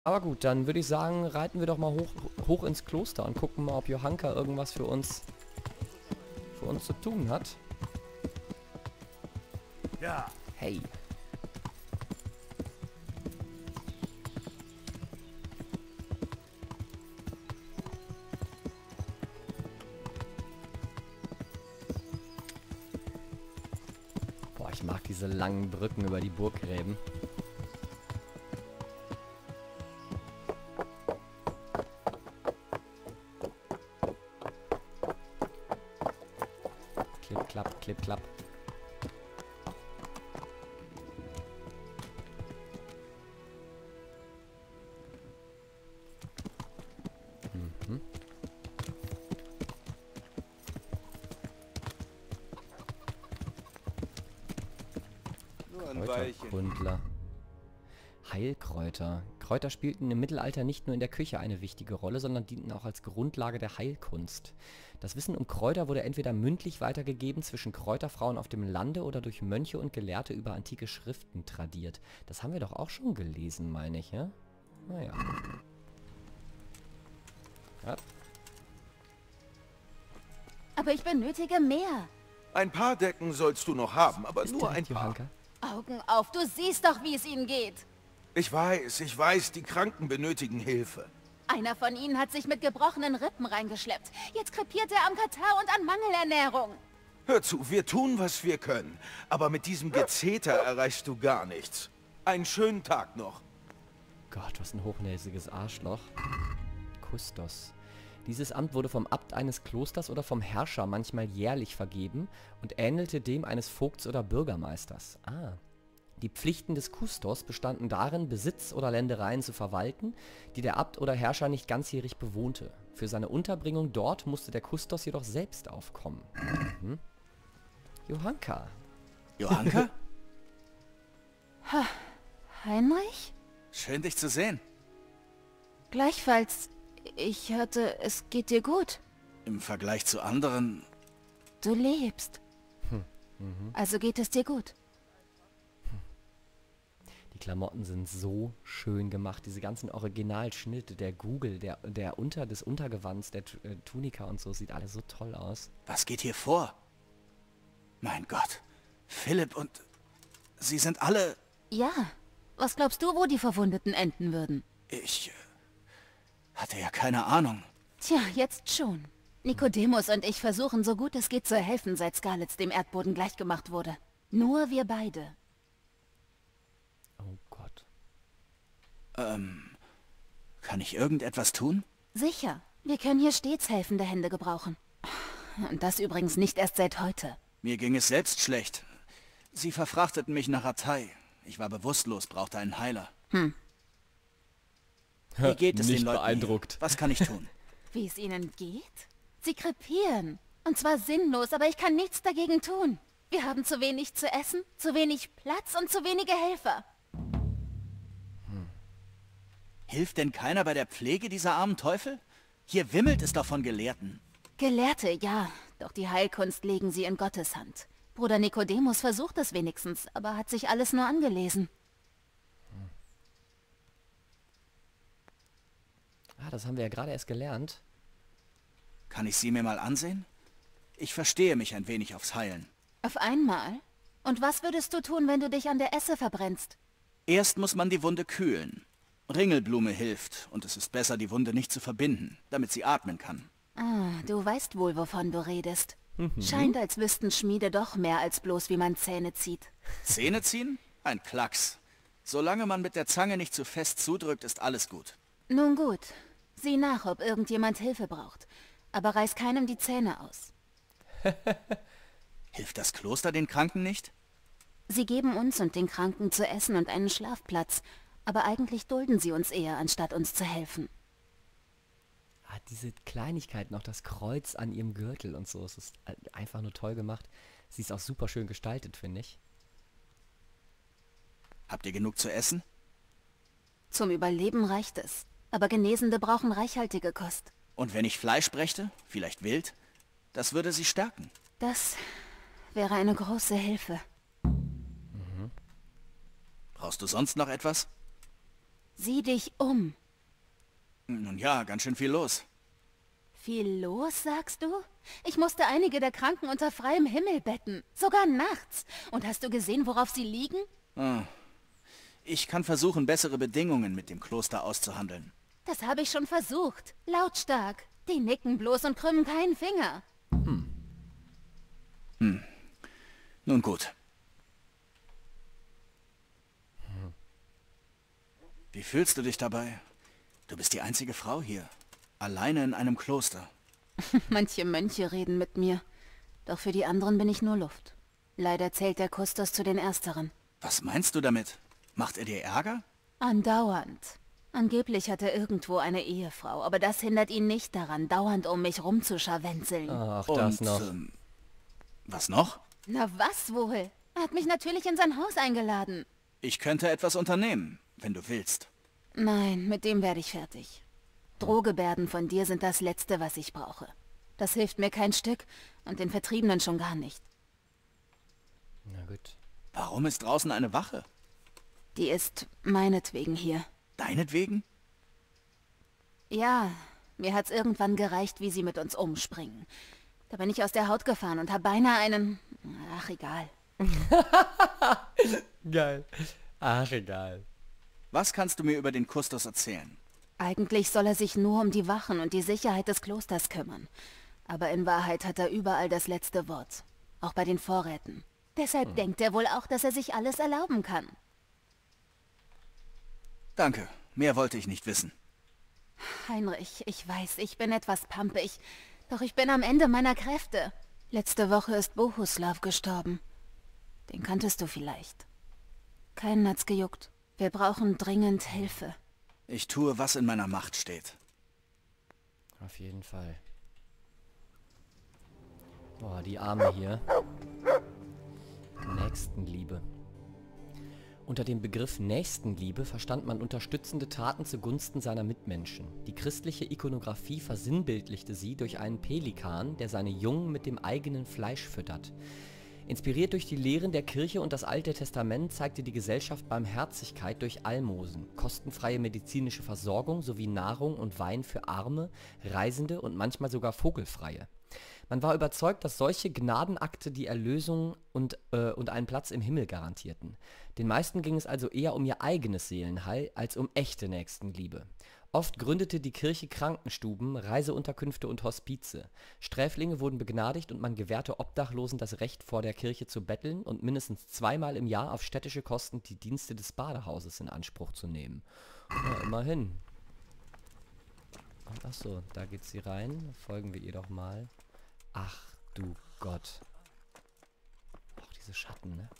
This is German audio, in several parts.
Aber gut, dann würde ich sagen, reiten wir doch mal hoch ins Kloster und gucken mal, ob Johanka irgendwas für uns zu tun hat. Ja. Hey. Boah, ich mag diese langen Brücken über die Burggräben. Klipp, klapp, klipp, klapp. Mhm. Nur ein Weilchen. Kräuterkundler. Heilkräuter. Kräuter spielten im Mittelalter nicht nur in der Küche eine wichtige Rolle, sondern dienten auch als Grundlage der Heilkunst. Das Wissen um Kräuter wurde entweder mündlich weitergegeben zwischen Kräuterfrauen auf dem Lande oder durch Mönche und Gelehrte über antike Schriften tradiert. Das haben wir doch auch schon gelesen, meine ich, ja? Naja. Ja. Aber ich benötige mehr. Ein paar Decken sollst du noch haben, aber Ist nur ein direkt paar. Johanka. Augen auf, du siehst doch, wie es ihnen geht. Ich weiß, die Kranken benötigen Hilfe. Einer von ihnen hat sich mit gebrochenen Rippen reingeschleppt. Jetzt krepiert er am Katar und an Mangelernährung. Hör zu, wir tun, was wir können. Aber mit diesem Gezeter erreichst du gar nichts. Einen schönen Tag noch. Gott, was ein hochnäsiges Arschloch. Kustos. Dieses Amt wurde vom Abt eines Klosters oder vom Herrscher manchmal jährlich vergeben und ähnelte dem eines Vogts oder Bürgermeisters. Ah. Die Pflichten des Kustos bestanden darin, Besitz oder Ländereien zu verwalten, die der Abt oder Herrscher nicht ganzjährig bewohnte. Für seine Unterbringung dort musste der Kustos jedoch selbst aufkommen. Mhm. Johanka. Johanka? Heinrich? Schön, dich zu sehen. Gleichfalls. Ich hörte, es geht dir gut. Im Vergleich zu anderen... Du lebst. Also geht es dir gut. Die Klamotten sind so schön gemacht. Diese ganzen Originalschnitte, der Gugel, des Untergewands, der Tunika und so, sieht alles so toll aus. Was geht hier vor? Mein Gott. Philipp und... Sie sind alle... Ja. Was glaubst du, wo die Verwundeten enden würden? Ich... hatte ja keine Ahnung. Tja, jetzt schon. Nikodemus und ich versuchen, so gut es geht, zu helfen, seit Scarlets dem Erdboden gleichgemacht wurde. Nur wir beide. Oh Gott. Kann ich irgendetwas tun? Sicher. Wir können hier stets helfende Hände gebrauchen. Und das übrigens nicht erst seit heute. Mir ging es selbst schlecht. Sie verfrachteten mich nach Atay. Ich war bewusstlos, brauchte einen Heiler. Wie geht es Nicht den Leuten beeindruckt. hier? Was kann ich tun? Wie es ihnen geht? Sie krepieren. Und zwar sinnlos, aber ich kann nichts dagegen tun. Wir haben zu wenig zu essen, zu wenig Platz und zu wenige Helfer. Hilft denn keiner bei der Pflege dieser armen Teufel? Hier wimmelt es doch von Gelehrten. Gelehrte, ja. Doch die Heilkunst legen sie in Gottes Hand. Bruder Nikodemus versucht es wenigstens, aber hat sich alles nur angelesen. Ah, das haben wir ja gerade erst gelernt. Kann ich sie mir mal ansehen? Ich verstehe mich ein wenig aufs Heilen. Auf einmal? Und was würdest du tun, wenn du dich an der Esse verbrennst? Erst muss man die Wunde kühlen. Ringelblume hilft und es ist besser, die Wunde nicht zu verbinden, damit sie atmen kann. Ah, du weißt wohl, wovon du redest. Scheint, als wüssten Schmiede doch mehr als bloß, wie man Zähne zieht. Zähne ziehen? Ein Klacks. Solange man mit der Zange nicht zu fest zudrückt, ist alles gut. Nun gut. Sieh nach, ob irgendjemand Hilfe braucht. Aber reiß keinem die Zähne aus. Hilft das Kloster den Kranken nicht? Sie geben uns und den Kranken zu essen und einen Schlafplatz. Aber eigentlich dulden sie uns eher, anstatt uns zu helfen. Ah, diese Kleinigkeit noch, das Kreuz an ihrem Gürtel und so. Es ist einfach nur toll gemacht. Sie ist auch super schön gestaltet, finde ich. Habt ihr genug zu essen? Zum Überleben reicht es. Aber Genesende brauchen reichhaltige Kost. Und wenn ich Fleisch brächte, vielleicht wild, das würde sie stärken. Das wäre eine große Hilfe. Brauchst du sonst noch etwas? Sieh dich um. Nun ja, ganz schön viel los. Viel los, sagst du? Ich musste einige der Kranken unter freiem Himmel betten. Sogar nachts. Und hast du gesehen, worauf sie liegen? Ich kann versuchen, bessere Bedingungen mit dem Kloster auszuhandeln. Das habe ich schon versucht. Lautstark. Die nicken bloß und krümmen keinen Finger. Nun gut. Wie fühlst du dich dabei? Du bist die einzige Frau hier. Alleine in einem Kloster. Manche Mönche reden mit mir. Doch für die anderen bin ich nur Luft. Leider zählt der Kustos zu den Ersteren. Was meinst du damit? Macht er dir Ärger? Andauernd. Angeblich hat er irgendwo eine Ehefrau, aber das hindert ihn nicht daran, dauernd um mich rumzuscharwenzeln. Ach, das Und, noch. Was noch? Na was wohl? Er hat mich natürlich in sein Haus eingeladen. Ich könnte etwas unternehmen, wenn du willst. Nein, mit dem werde ich fertig. Drohgebärden von dir sind das Letzte, was ich brauche. Das hilft mir kein Stück und den Vertriebenen schon gar nicht. Na gut. Warum ist draußen eine Wache? Die ist meinetwegen hier. Deinetwegen? Ja, mir hat's irgendwann gereicht, wie sie mit uns umspringen. Da bin ich aus der Haut gefahren und habe beinahe einen... Ach, egal. Geil. Ach, egal. Was kannst du mir über den Kustos erzählen? Eigentlich soll er sich nur um die Wachen und die Sicherheit des Klosters kümmern. Aber in Wahrheit hat er überall das letzte Wort. Auch bei den Vorräten. Deshalb denkt er wohl auch, dass er sich alles erlauben kann. Danke, mehr wollte ich nicht wissen. Heinrich, ich weiß, ich bin etwas pampig. Doch ich bin am Ende meiner Kräfte. Letzte Woche ist Bohuslav gestorben. Den kanntest du vielleicht. Keinen hat's gejuckt. Wir brauchen dringend Hilfe. Ich tue, was in meiner Macht steht. Auf jeden Fall. Boah, die Arme hier. Nächstenliebe. Unter dem Begriff Nächstenliebe verstand man unterstützende Taten zugunsten seiner Mitmenschen. Die christliche Ikonographie versinnbildlichte sie durch einen Pelikan, der seine Jungen mit dem eigenen Fleisch füttert. Inspiriert durch die Lehren der Kirche und das Alte Testament zeigte die Gesellschaft Barmherzigkeit durch Almosen, kostenfreie medizinische Versorgung sowie Nahrung und Wein für Arme, Reisende und manchmal sogar Vogelfreie. Man war überzeugt, dass solche Gnadenakte die Erlösung und einen Platz im Himmel garantierten. Den meisten ging es also eher um ihr eigenes Seelenheil als um echte Nächstenliebe. Oft gründete die Kirche Krankenstuben, Reiseunterkünfte und Hospize. Sträflinge wurden begnadigt und man gewährte Obdachlosen das Recht, vor der Kirche zu betteln und mindestens zweimal im Jahr auf städtische Kosten die Dienste des Badehauses in Anspruch zu nehmen. Ja, immerhin. Achso, da geht sie rein. Folgen wir ihr doch mal. Ach du Gott. Auch diese Schatten, ne?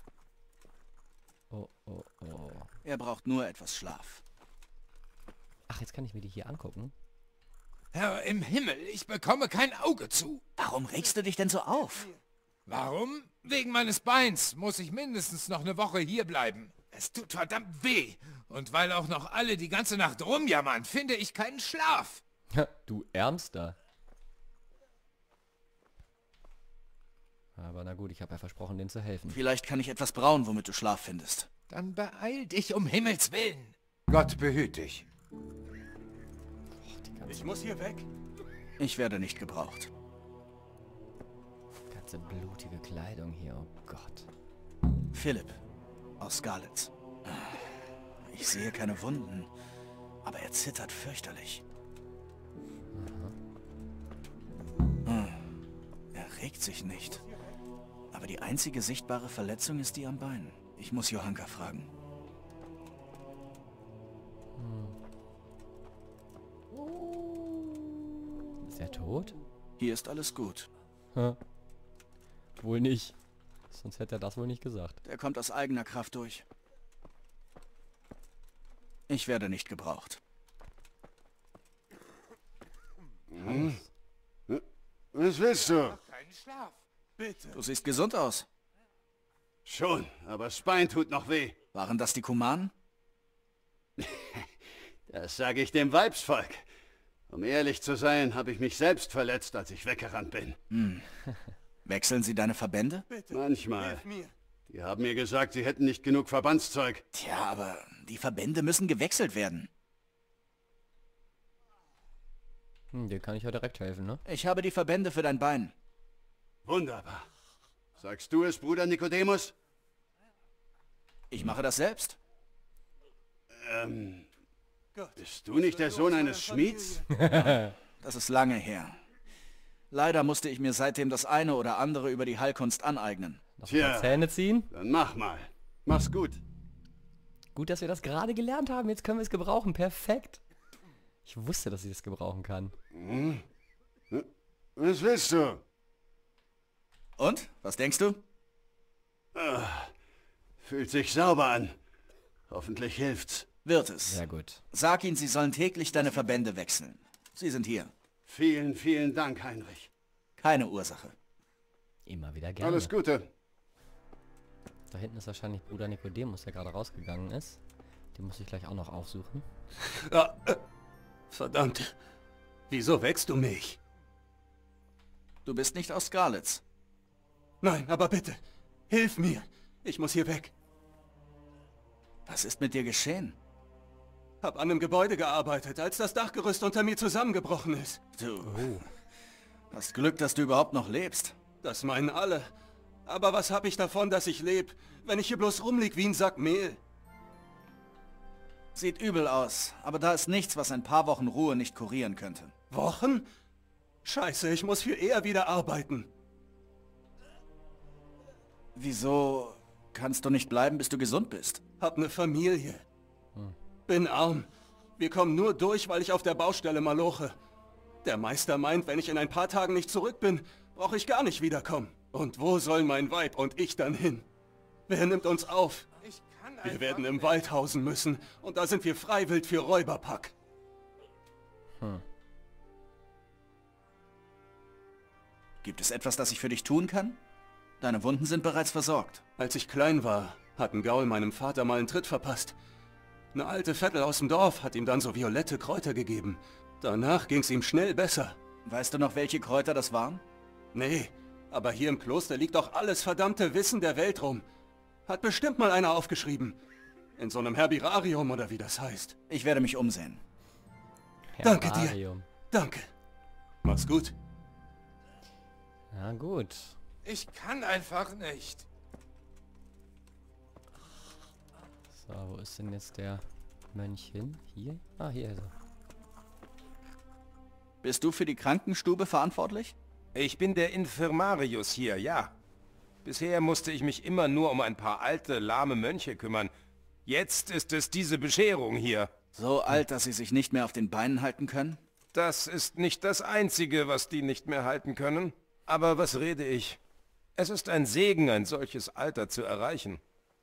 Oh, oh, oh. Er braucht nur etwas Schlaf. Ach, jetzt kann ich mir die hier angucken. Herr im Himmel, ich bekomme kein Auge zu. Warum regst du dich denn so auf? Warum? Wegen meines Beins muss ich mindestens noch eine Woche hier bleiben. Es tut verdammt weh. Und weil auch noch alle die ganze Nacht rumjammern, finde ich keinen Schlaf. Du Ärmster. Aber na gut, ich habe ja versprochen, denen zu helfen. Vielleicht kann ich etwas brauen, womit du Schlaf findest. Dann beeil dich um Himmels Willen. Gott behüt dich. Ich muss hier weg. Ich werde nicht gebraucht. Ganze blutige Kleidung hier, oh Gott. Philipp aus Skalitz. Ich sehe keine Wunden, aber er zittert fürchterlich. Er regt sich nicht. Aber die einzige sichtbare Verletzung ist die am Bein. Ich muss Johanka fragen. Ist er tot? Hier ist alles gut. Wohl nicht. Sonst hätte er das wohl nicht gesagt. Der kommt aus eigener Kraft durch. Ich werde nicht gebraucht. Was willst du? Keinen Schlaf. Bitte. Du siehst gesund aus. Schon, aber das Bein tut noch weh. Waren das die Kumanen? Das sage ich dem Weibsvolk. Um ehrlich zu sein, habe ich mich selbst verletzt, als ich weggerannt bin. Wechseln sie deine Verbände? Bitte. Manchmal. Hilf mir. Die haben mir gesagt, sie hätten nicht genug Verbandszeug. Tja, aber die Verbände müssen gewechselt werden. Dir kann ich ja direkt helfen, ne? Ich habe die Verbände für dein Bein. Wunderbar. Sagst du es, Bruder Nikodemus? Ich mache das selbst. Bist du nicht der Sohn eines Schmieds? Das ist lange her. Leider musste ich mir seitdem das eine oder andere über die Heilkunst aneignen. Noch ein paar Zähne ziehen. Dann mach mal. Mach's gut. Gut, dass wir das gerade gelernt haben. Jetzt können wir es gebrauchen. Perfekt. Ich wusste, dass ich das gebrauchen kann. Was willst du? Und? Was denkst du? Fühlt sich sauber an. Hoffentlich hilft's. Wird es. Sehr gut. Sag ihnen, sie sollen täglich deine Verbände wechseln. Sie sind hier. Vielen, vielen Dank, Heinrich. Keine Ursache. Immer wieder gerne. Alles Gute. Da hinten ist wahrscheinlich Bruder Nikodemus, der gerade rausgegangen ist. Den muss ich gleich auch noch aufsuchen. Verdammt. Wieso wächst du mich? Du bist nicht aus Skalitz. Nein, aber bitte. Hilf mir. Ich muss hier weg. Was ist mit dir geschehen? Hab an einem Gebäude gearbeitet, als das Dachgerüst unter mir zusammengebrochen ist. Du hast Glück, dass du überhaupt noch lebst. Das meinen alle. Aber was hab ich davon, dass ich lebe, wenn ich hier bloß rumlieg wie ein Sack Mehl? Sieht übel aus, aber da ist nichts, was ein paar Wochen Ruhe nicht kurieren könnte. Wochen? Scheiße, ich muss viel eher wieder arbeiten. Wieso kannst du nicht bleiben, bis du gesund bist? Hab ne Familie. Bin arm. Wir kommen nur durch, weil ich auf der Baustelle maloche. Der Meister meint, wenn ich in ein paar Tagen nicht zurück bin, brauche ich gar nicht wiederkommen. Und wo sollen mein Weib und ich dann hin? Wer nimmt uns auf? Wir werden im Wald hausen müssen und da sind wir freiwillig für Räuberpack. Gibt es etwas, das ich für dich tun kann? Deine Wunden sind bereits versorgt. Als ich klein war, hat ein Gaul meinem Vater mal einen Tritt verpasst. Eine alte Vettel aus dem Dorf hat ihm dann so violette Kräuter gegeben. Danach ging's ihm schnell besser. Weißt du noch, welche Kräuter das waren? Nee, aber hier im Kloster liegt doch alles verdammte Wissen der Welt rum. Hat bestimmt mal einer aufgeschrieben. In so einem Herbirarium oder wie das heißt. Ich werde mich umsehen. Danke dir. Herbarium. Danke. Mach's gut. Ja, gut. Ich kann einfach nicht. So, wo ist denn jetzt der Mönch hin? Hier? Ah, hier ist er. Bist du für die Krankenstube verantwortlich? Ich bin der Infirmarius hier, ja. Bisher musste ich mich immer nur um ein paar alte, lahme Mönche kümmern. Jetzt ist es diese Bescherung hier. So alt, dass sie sich nicht mehr auf den Beinen halten können? Das ist nicht das Einzige, was die nicht mehr halten können. Aber was rede ich? Es ist ein Segen, ein solches Alter zu erreichen.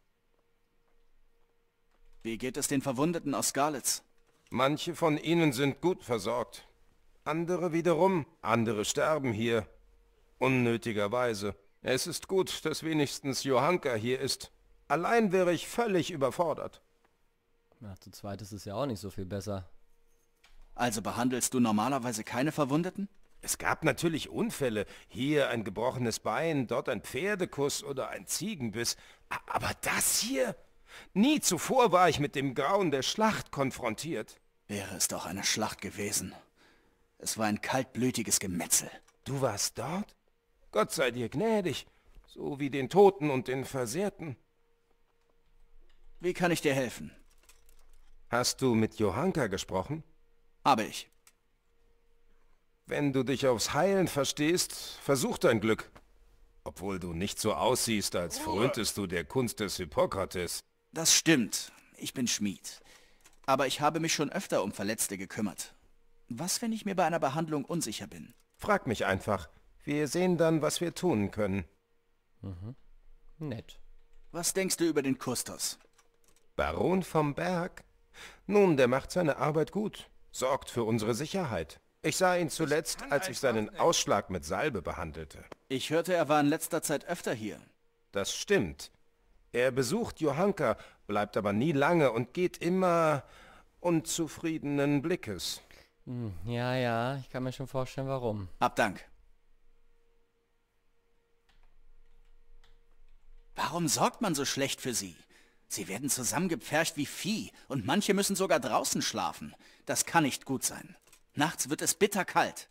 Wie geht es den Verwundeten aus Skalitz? Manche von ihnen sind gut versorgt. Andere wiederum, andere sterben hier. Unnötigerweise. Es ist gut, dass wenigstens Johanka hier ist. Allein wäre ich völlig überfordert. Ja, zu zweit ist es ja auch nicht so viel besser. Also behandelst du normalerweise keine Verwundeten? Es gab natürlich Unfälle. Hier ein gebrochenes Bein, dort ein Pferdekuss oder ein Ziegenbiss. Aber das hier? Nie zuvor war ich mit dem Grauen der Schlacht konfrontiert. Wäre es doch eine Schlacht gewesen. Es war ein kaltblütiges Gemetzel. Du warst dort? Gott sei dir gnädig, so wie den Toten und den Versehrten. Wie kann ich dir helfen? Hast du mit Johanka gesprochen? Habe ich. Wenn du dich aufs Heilen verstehst, versuch dein Glück. Obwohl du nicht so aussiehst, als fröntest du der Kunst des Hippokrates. Das stimmt. Ich bin Schmied. Aber ich habe mich schon öfter um Verletzte gekümmert. Was, wenn ich mir bei einer Behandlung unsicher bin? Frag mich einfach. Wir sehen dann, was wir tun können. Nett. Was denkst du über den Kustos? Baron vom Berg? Nun, der macht seine Arbeit gut. Sorgt für unsere Sicherheit. Ich sah ihn zuletzt, als ich seinen Ausschlag mit Salbe behandelte. Ich hörte, er war in letzter Zeit öfter hier. Das stimmt. Er besucht Johanka, bleibt aber nie lange und geht immer unzufriedenen Blickes. Ja, ich kann mir schon vorstellen, warum. Hab Dank. Warum sorgt man so schlecht für sie? Sie werden zusammengepfercht wie Vieh und manche müssen sogar draußen schlafen. Das kann nicht gut sein. Nachts wird es bitterkalt.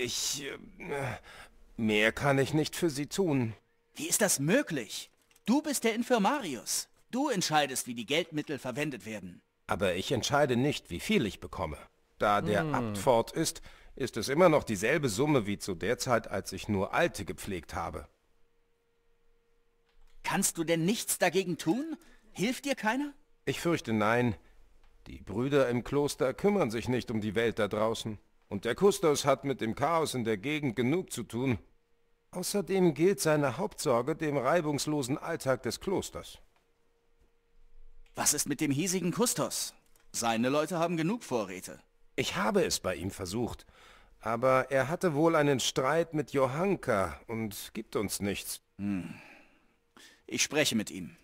Mehr kann ich nicht für Sie tun. Wie ist das möglich? Du bist der Infirmarius. Du entscheidest, wie die Geldmittel verwendet werden. Aber ich entscheide nicht, wie viel ich bekomme. Da der Abt fort ist, ist es immer noch dieselbe Summe wie zu der Zeit, als ich nur Alte gepflegt habe. Kannst du denn nichts dagegen tun? Hilft dir keiner? Ich fürchte nein. Die Brüder im Kloster kümmern sich nicht um die Welt da draußen. Und der Kustos hat mit dem Chaos in der Gegend genug zu tun. Außerdem gilt seine Hauptsorge dem reibungslosen Alltag des Klosters. Was ist mit dem hiesigen Kustos? Seine Leute haben genug Vorräte. Ich habe es bei ihm versucht, aber er hatte wohl einen Streit mit Johanka und gibt uns nichts. Ich spreche mit ihm.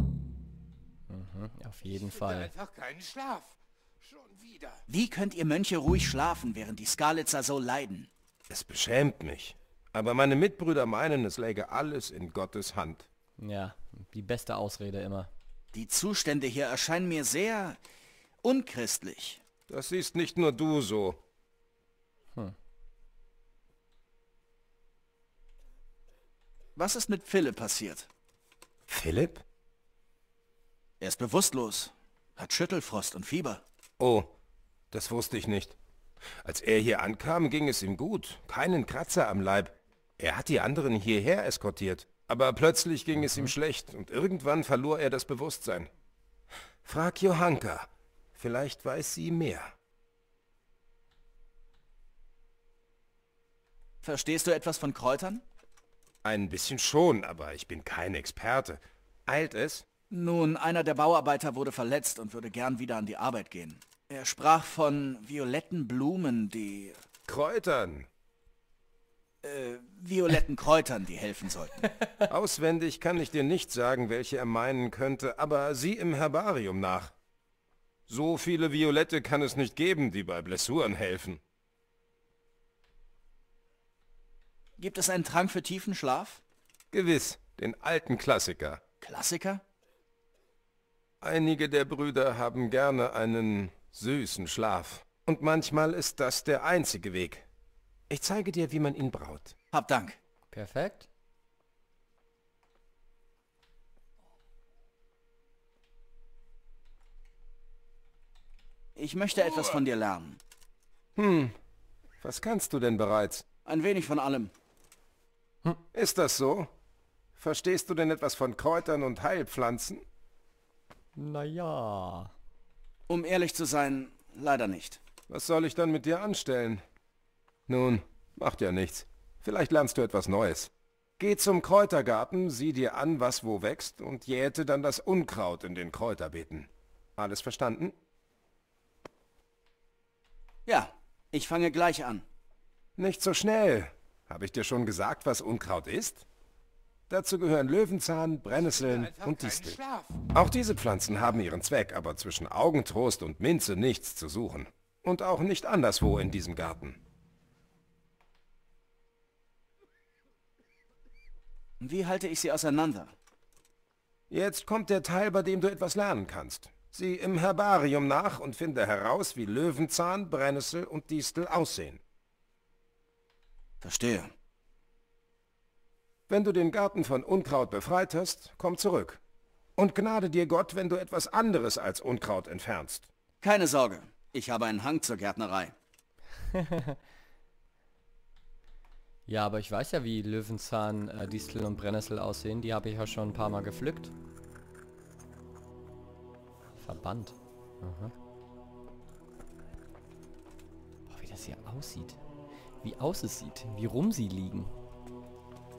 Auf jeden Ich finde Fall. einfach keinen Schlaf. Schon wieder. Wie könnt ihr Mönche ruhig schlafen, während die Skalitzer so leiden? Es beschämt mich, aber meine Mitbrüder meinen, es läge alles in Gottes Hand. Ja, die beste Ausrede immer. Die Zustände hier erscheinen mir sehr unchristlich. Das siehst nicht nur du so. Was ist mit Philipp passiert? Philipp? Er ist bewusstlos, hat Schüttelfrost und Fieber. Oh, das wusste ich nicht. Als er hier ankam, ging es ihm gut. Keinen Kratzer am Leib. Er hat die anderen hierher eskortiert. Aber plötzlich ging es ihm schlecht und irgendwann verlor er das Bewusstsein. Frag Johanka. Vielleicht weiß sie mehr. Verstehst du etwas von Kräutern? Ein bisschen schon, aber ich bin kein Experte. Eilt es? Nun, einer der Bauarbeiter wurde verletzt und würde gern wieder an die Arbeit gehen. Er sprach von violetten Blumen, die... Kräutern. violetten Kräutern, die helfen sollten. Auswendig kann ich dir nicht sagen, welche er meinen könnte, aber sieh im Herbarium nach. So viele Violette kann es nicht geben, die bei Blessuren helfen. Gibt es einen Trank für tiefen Schlaf? Gewiss, den alten Klassiker. Klassiker? Einige der Brüder haben gerne einen süßen Schlaf. Und manchmal ist das der einzige Weg. Ich zeige dir, wie man ihn braut. Hab Dank. Perfekt. Ich möchte etwas von dir lernen. Was kannst du denn bereits? Ein wenig von allem. Ist das so? Verstehst du denn etwas von Kräutern und Heilpflanzen? Naja. Um ehrlich zu sein, leider nicht. Was soll ich dann mit dir anstellen? Nun, macht ja nichts. Vielleicht lernst du etwas Neues. Geh zum Kräutergarten, sieh dir an, was wo wächst und jäte dann das Unkraut in den Kräuterbeeten. Alles verstanden? Ja, ich fange gleich an. Nicht so schnell. Habe ich dir schon gesagt, was Unkraut ist? Dazu gehören Löwenzahn, Brennnesseln Einfach und keinen Distel. Schlaf. Auch diese Pflanzen haben ihren Zweck, aber zwischen Augentrost und Minze nichts zu suchen. Und auch nicht anderswo in diesem Garten. Wie halte ich sie auseinander? Jetzt kommt der Teil, bei dem du etwas lernen kannst. Sieh im Herbarium nach und finde heraus, wie Löwenzahn, Brennnessel und Distel aussehen. Verstehe. Wenn du den Garten von Unkraut befreit hast, komm zurück. Und gnade dir Gott, wenn du etwas anderes als Unkraut entfernst. Keine Sorge, ich habe einen Hang zur Gärtnerei. Ja, aber ich weiß ja, wie Löwenzahn, Distel und Brennnessel aussehen. Die habe ich ja schon ein paar Mal gepflückt. Verband. Aha. Oh, wie das hier aussieht. Wie aus es sieht. Wie rum sie liegen.